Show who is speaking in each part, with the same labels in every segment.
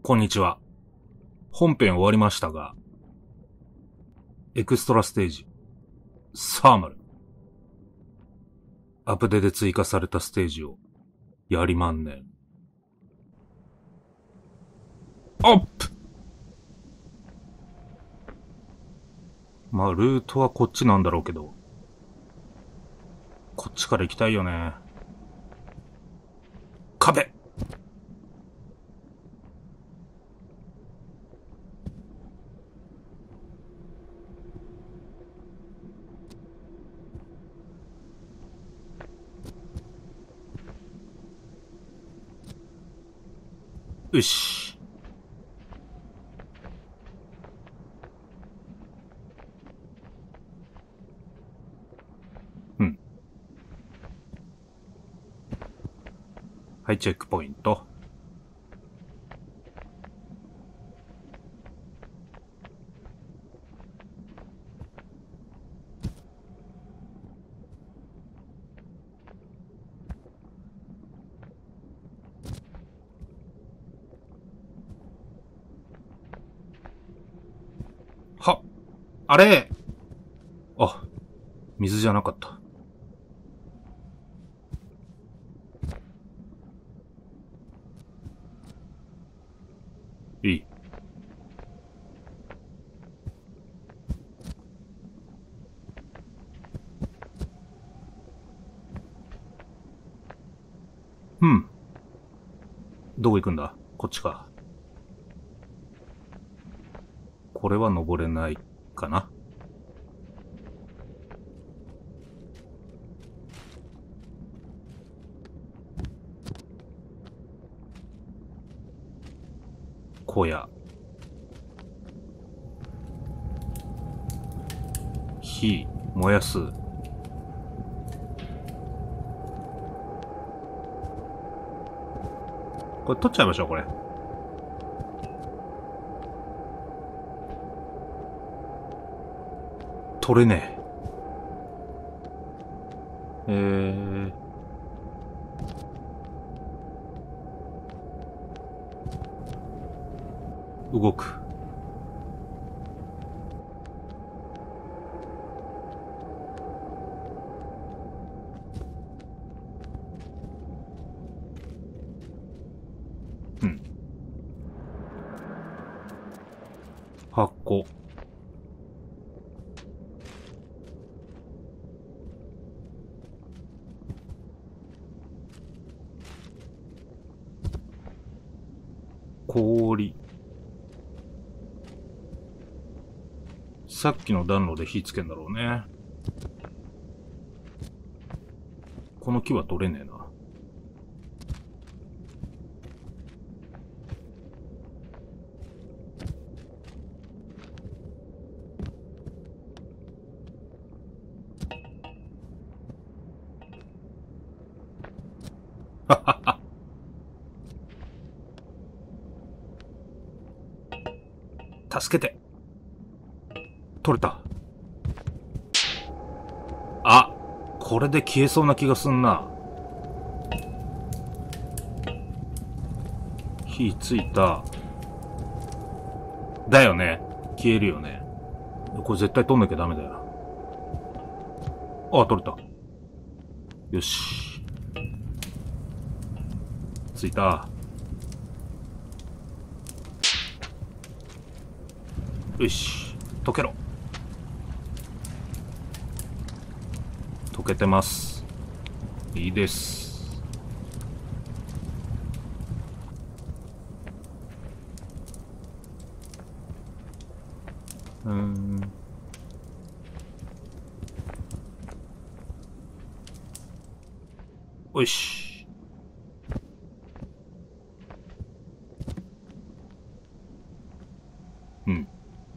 Speaker 1: こんにちは。本編終わりましたが、エクストラステージ、サーマル。アップデで追加されたステージを、やりまんねん。アップ。まあ、ルートはこっちなんだろうけど、こっちから行きたいよね。壁。よし。うん。はい、チェックポイント。は、あれあ、水じゃなかった。いい。うん。どこ行くんだ？こっちか。これは登れないかな。小屋。火、燃やす。これ取っちゃいましょう、これ。取れねえ。動く。うん。箱。氷。さっきの暖炉で火つけんだろうね。この木は取れねえな。助けて。取れた。あ、これで消えそうな気がすんな。火ついた。だよね。消えるよね。これ絶対取んなきゃダメだよ。あ、取れた。よし。ついた。よし。溶けろ。溶けてます。いいです。よし。うん。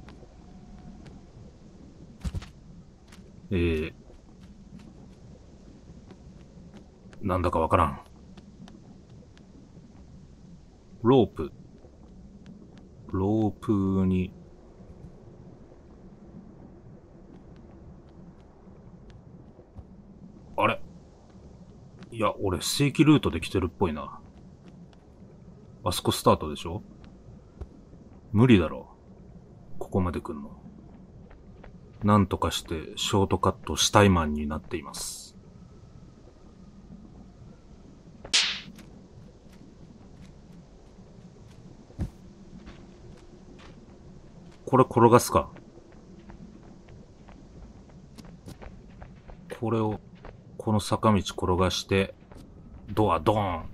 Speaker 1: なんだかわからん。ロープ。ロープに、あれ？いや、俺正規ルートで来てるっぽいな。あそこスタートでしょ？ 無理だろ。ここまで来んの。なんとかしてショートカットしたいマンになっています。これ転がすか。これを、この坂道転がして、ドアドーン。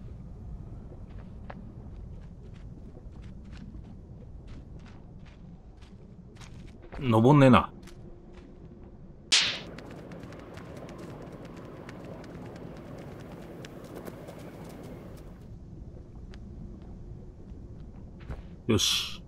Speaker 1: 登んねえな。よし。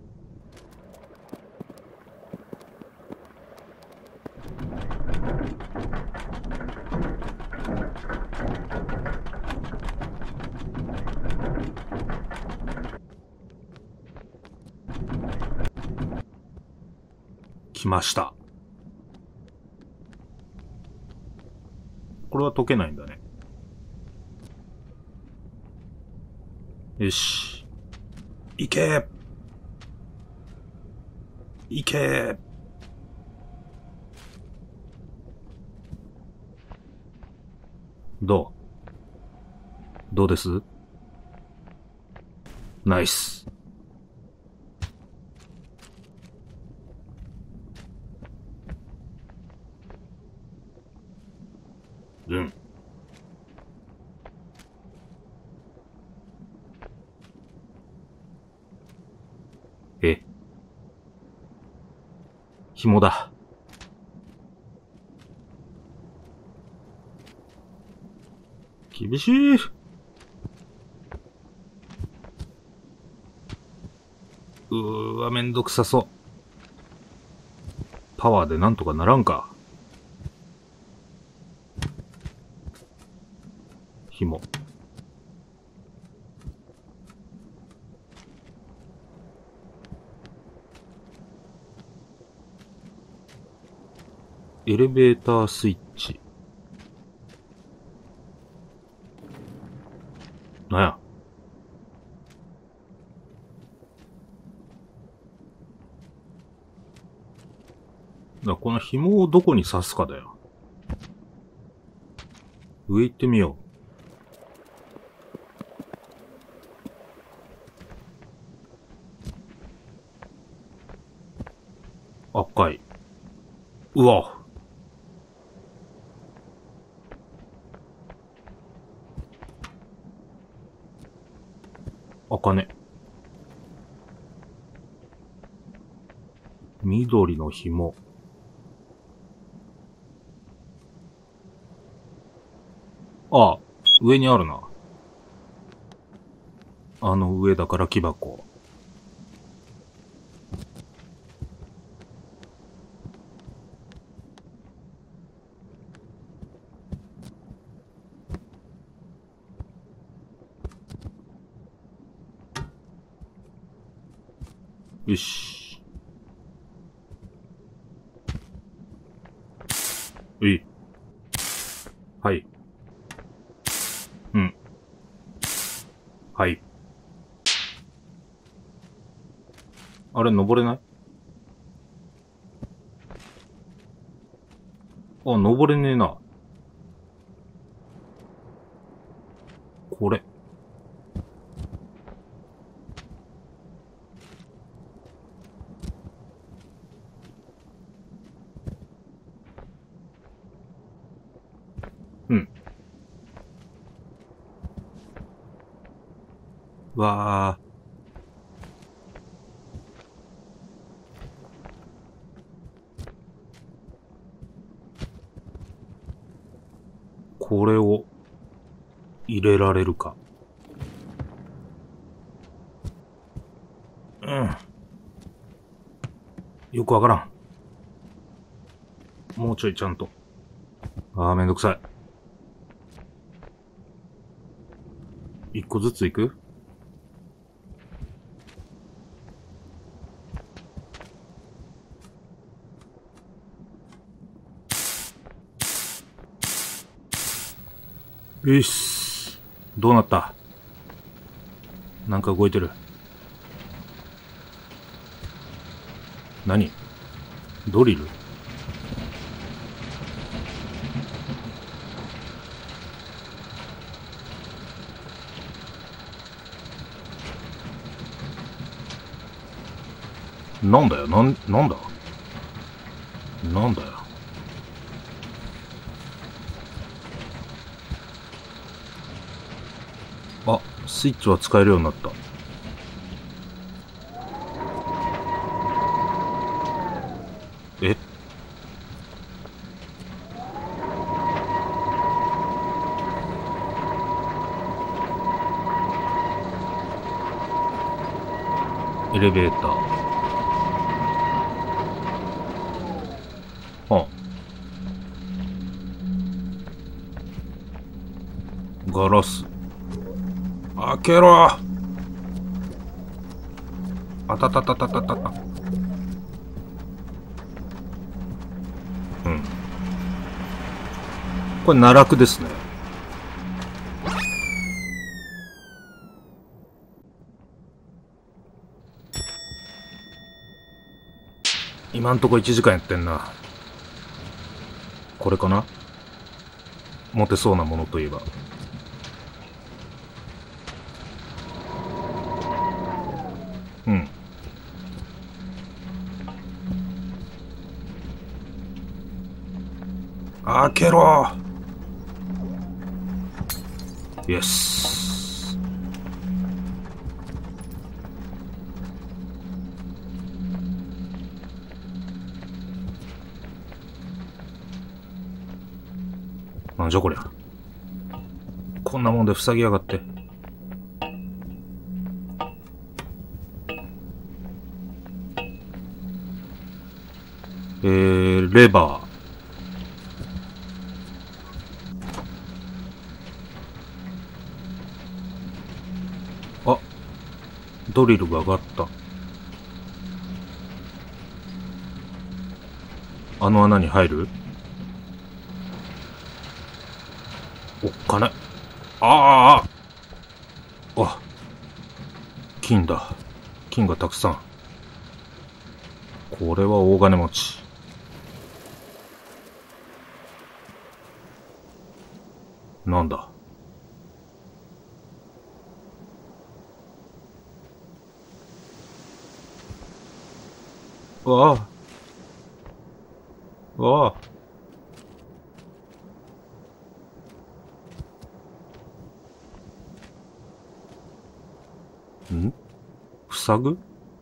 Speaker 1: 来ました。これは解けないんだね。よし。行け行けどうですナイス。うん。紐だ。厳しい。わ、めんどくさそう。パワーでなんとかならんか。紐。エレベータースイッチ。なんや。この紐をどこに刺すかだよ。上行ってみよう。赤い。うわ。赤ね。緑の紐。ああ、上にあるな。あの上だから木箱。よし。はい。うん。はい。あれ、登れない？あ、登れねえな。これ。うん。わー。これを入れられるか。うん。よくわからん。もうちょいちゃんと。めんどくさい。一個ずついく？よし。どうなった？なんか動いてる。 何？ドリル？なんだよ、なんだなんだよ。あ、スイッチは使えるようになった。え？エレベーター。あ、ガラス。開けろ！あたたたたたたた。うん。これ奈落ですね。今んとこ1時間やってんな。これかな？モテそうなものといえば。うん。開けろ！イエス。なんじゃこりゃ。こんなもんで塞ぎやがって。レバー。あ、ドリルが上がった。あの穴に入る？おっかね。ああ、あ、金だ。金がたくさん。これは大金持ち。なんだ？わあ、わあ。ん？塞ぐ？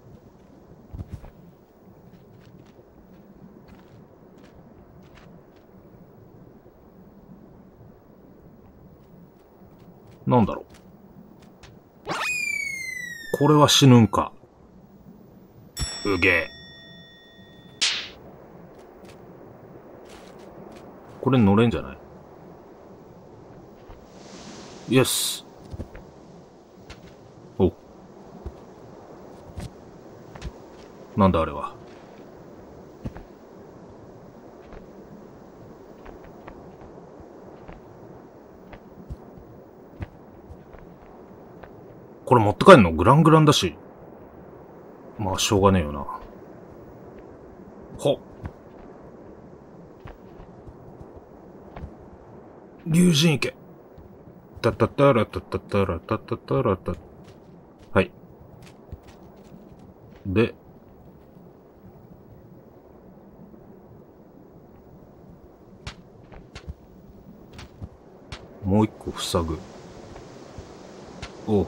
Speaker 1: なんだろう。これは死ぬんか。うげえ。これ乗れんじゃない？イエス。お。なんだあれは。これ持って帰んの？グラングランだし。まあ、しょうがねえよな。ほっ。竜神池。たたたらたたたらたたたらた。はい。で、もう一個塞ぐ。おう。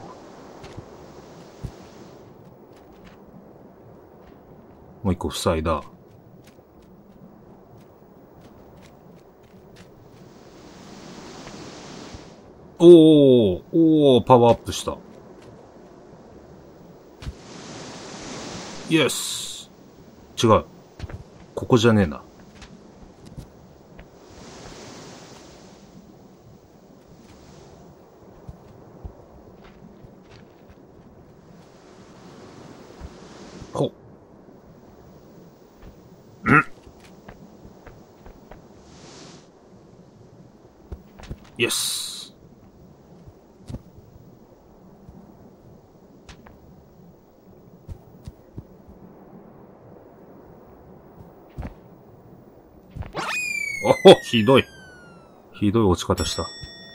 Speaker 1: もう一個塞いだ。おー、おー、パワーアップした。イエス。違う。ここじゃねえな。ほっ。イエス。 おお、ひどい。ひどい落ち方した。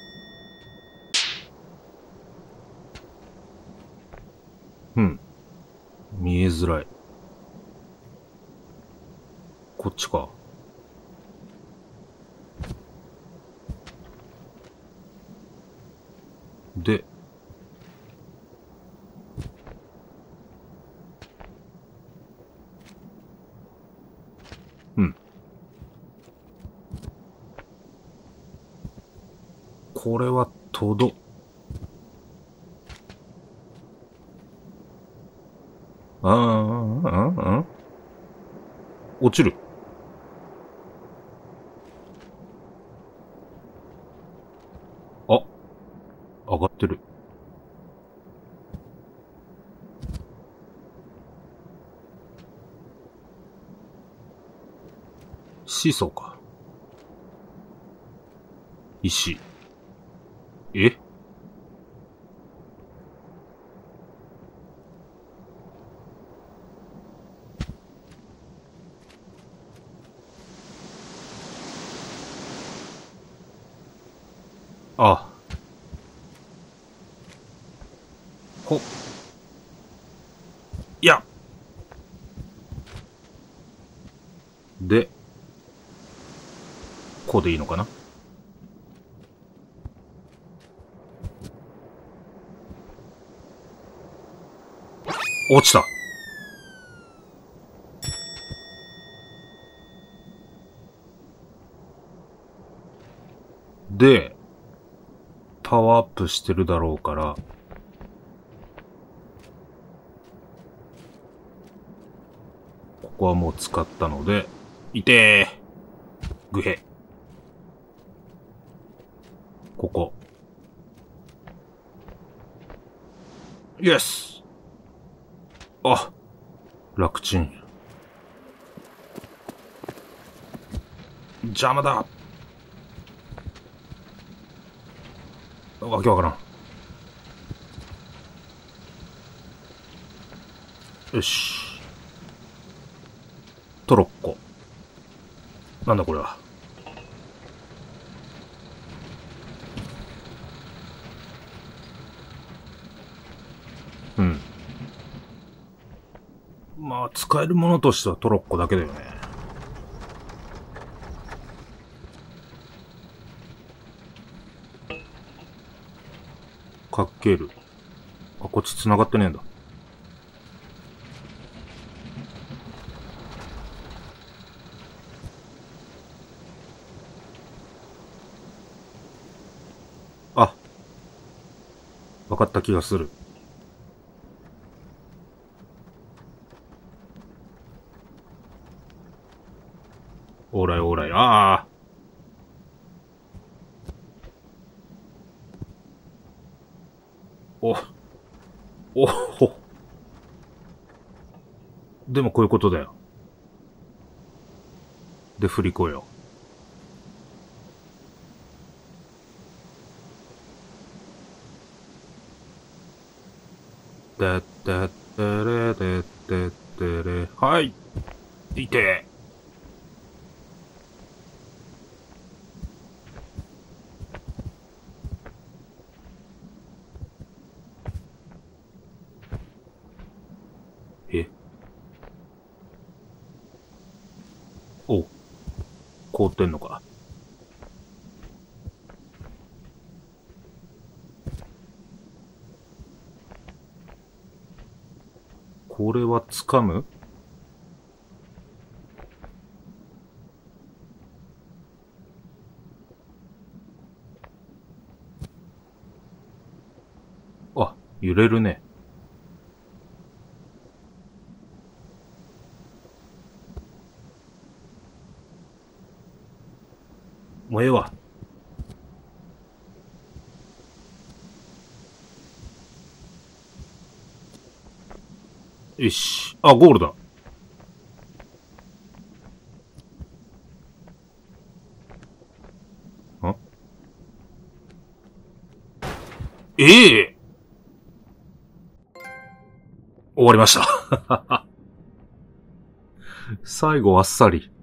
Speaker 1: 見えづらい。こっちか。で、これは落ちる。あ、上がってる。シーソーか。石。え？あ。ほ。いや。で、こうでいいのかな？落ちた。で、パワーアップしてるだろうから、ここはもう使ったので、いてー。ぐへ。ここ。イエス。あ、楽ちん。邪魔だ。わけわからん。よし。トロッコ。なんだこれは。まあ、使えるものとしてはトロッコだけだよね。かける。あ、こっち繋がってねえんだ。あ、わかった気がする。オーライオーライ。ああ。お、おほ。でもこういうことだよ。で、振り子よ。てってってれてってってれ。はい。いて。え。お、凍ってんのか。これは掴む？あ、揺れるね。もうええわ。よし。あ、ゴールだ。ん？ええ、終わりました。最後あっさり。